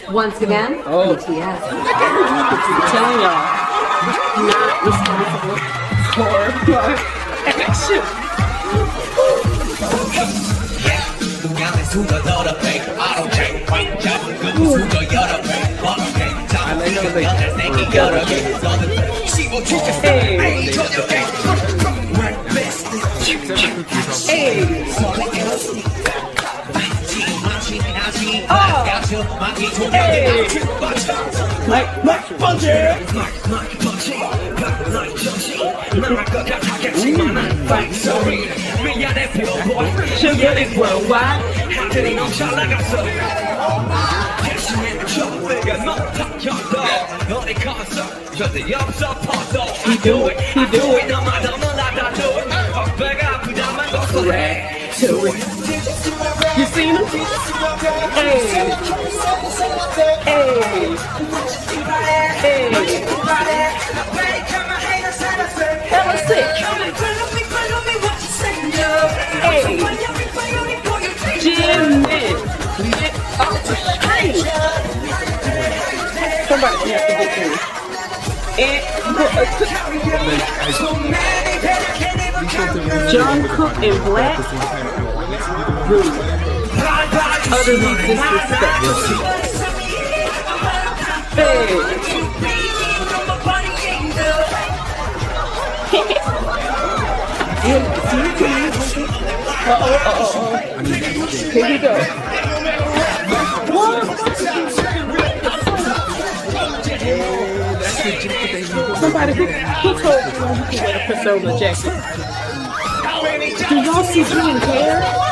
Once again, BTS. I'm telling y'all, not responsible for my action. Sugar is worldwide. He do it. You seen him? Hey. Hella sick. Jimmy. Somebody has to get through. John Cook and Black. Rude. Utterly disrespectful. Hey. Here we go. Somebody who told you you can wear a persona jacket? Do y'all see green hair?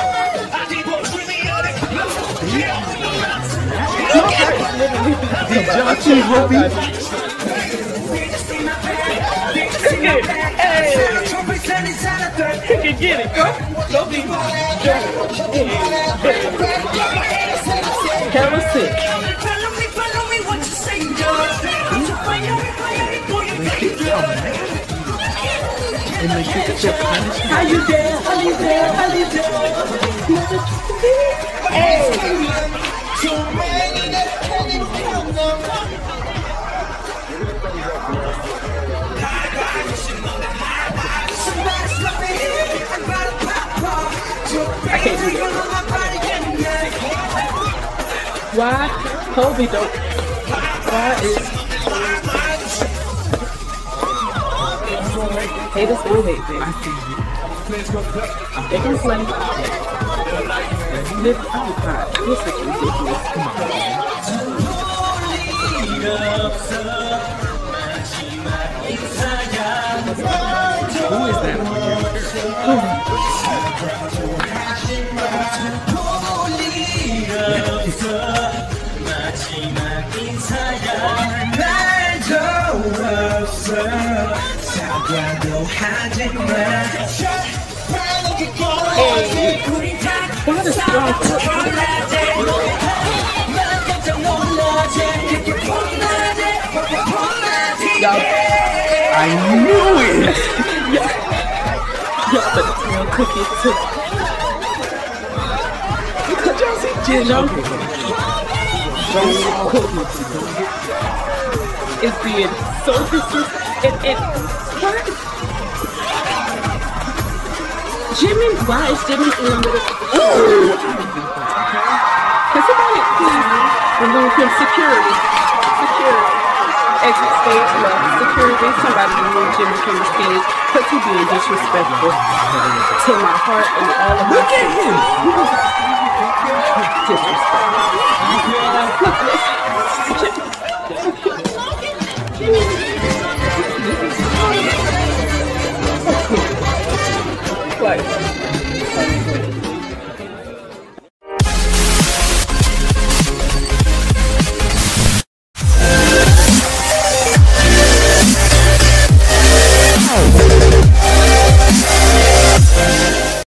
Did y'all see Ruby? Get it, go be hella sick. How you doing? Hey. I can't do that. Why? Kobe don't. Why is haters will hate, baby. They can play. Live outside. You're such ridiculous. Come on. Who is that? What is wrong? I knew it! Y'all better smell cookies too. Could y'all see Jim Cookies is being so disrespectful and what? Jimmy, why is Jimmy in the middle? Can somebody please remove him? Security. Exit stage left. Security. Somebody remove Jimmy from the stage because he's being disrespectful to my heart and all of my. Look at him. Disrespectful.